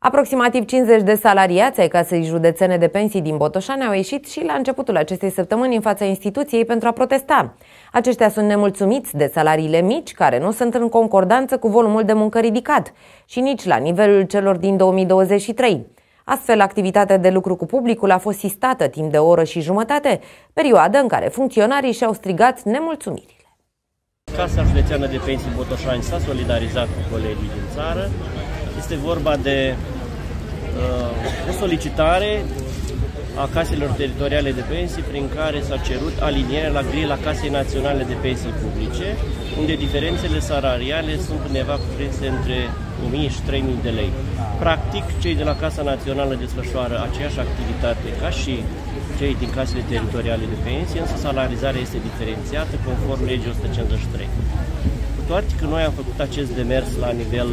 Aproximativ 50 de salariați ai Casei Județene de Pensii din Botoșani au ieșit și la începutul acestei săptămâni în fața instituției pentru a protesta. Aceștia sunt nemulțumiți de salariile mici, care nu sunt în concordanță cu volumul de muncă ridicat și nici la nivelul celor din 2023. Astfel, activitatea de lucru cu publicul a fost sistată timp de o oră și jumătate, perioadă în care funcționarii și-au strigat nemulțumirile. Casa Județeană de Pensii Botoșani s-a solidarizat cu colegii din țară. Este vorba de o solicitare a caselor teritoriale de pensii prin care s-a cerut alinierea la grila Casei Naționale de Pensii Publice, unde diferențele salariale sunt undeva cuprinse între 1.000 și 3.000 de lei. Practic, cei de la Casa Națională desfășoară aceeași activitate ca și cei din casele teritoriale de pensii, însă salarizarea este diferențiată conform legii 153. Cu toate că noi am făcut acest demers la nivel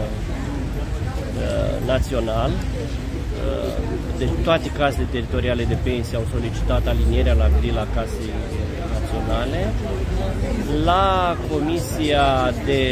național, deci toate casele teritoriale de pensii au solicitat alinierea la grila Casei Naționale. La Comisia de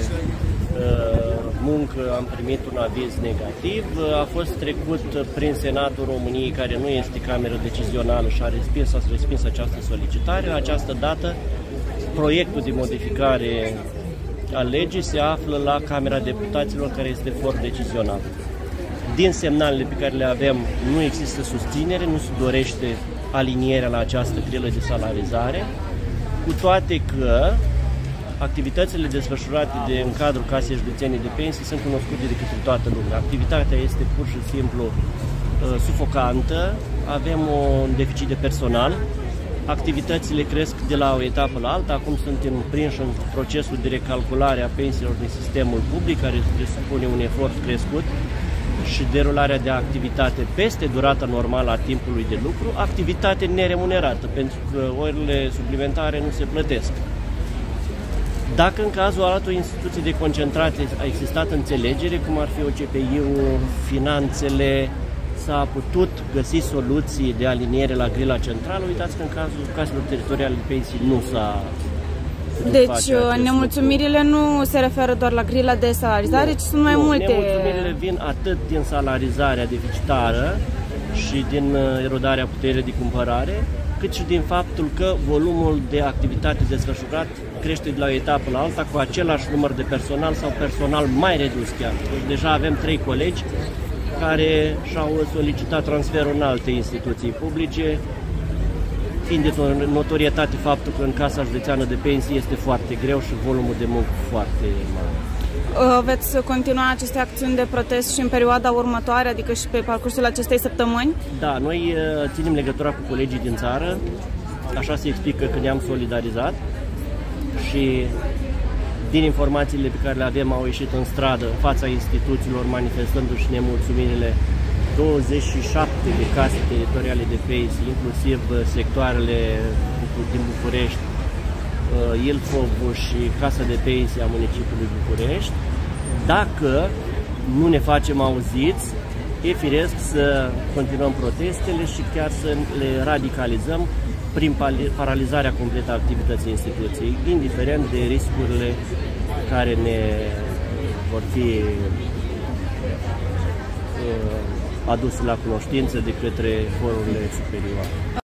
Muncă am primit un aviz negativ, a fost trecut prin Senatul României, care nu este cameră decizională, și a respins această solicitare. La această dată, proiectul de modificare a legii se află la Camera Deputaților, care este for decizional. Din semnalele pe care le avem, nu există susținere, nu se dorește alinierea la această grilă de salarizare, cu toate că activitățile desfășurate în cadrul Casei Județene de Pensii sunt cunoscute de către toată lumea. Activitatea este pur și simplu sufocantă, avem un deficit de personal, activitățile cresc de la o etapă la alta, acum suntem prinși în procesul de recalculare a pensiilor din sistemul public, care presupune un efort crescut și derularea de activitate peste durata normală a timpului de lucru, activitate neremunerată, pentru că orele suplimentare nu se plătesc. Dacă în cazul altor instituții de concentrare a existat înțelegere, cum ar fi OCPI-ul, finanțele, s-a putut găsi soluții de aliniere la grila centrală, uitați că în cazul caselor teritoriale de pensii nu s-a. Deci nemulțumirile nu se referă doar la grila de salarizare, ci sunt mai multe. Nemulțumirile vin atât din salarizarea deficitară și din erodarea puterii de cumpărare, cât și din faptul că volumul de activitate desfășurat crește de la o etapă la alta cu același număr de personal sau personal mai redus chiar. Deja avem 3 colegi care și-au solicitat transferul în alte instituții publice, fiind de notorietate faptul că în Casa Județeană de Pensii este foarte greu și volumul de muncă foarte mare. Veți continua aceste acțiuni de protest și în perioada următoare, adică și pe parcursul acestei săptămâni? Da, noi ținem legătura cu colegii din țară, așa se explică că ne-am solidarizat și din informațiile pe care le avem au ieșit în stradă în fața instituțiilor manifestându-și nemulțumirile 27 de case teritoriale de pensii, inclusiv sectoarele din București, Ilfov și Casa de Pensii a municipiului București. Dacă nu ne facem auziți, e firesc să continuăm protestele și chiar să le radicalizăm prin paralizarea completă a activității instituției, indiferent de riscurile care ne vor fi aduse la cunoștință de către forurile superioare.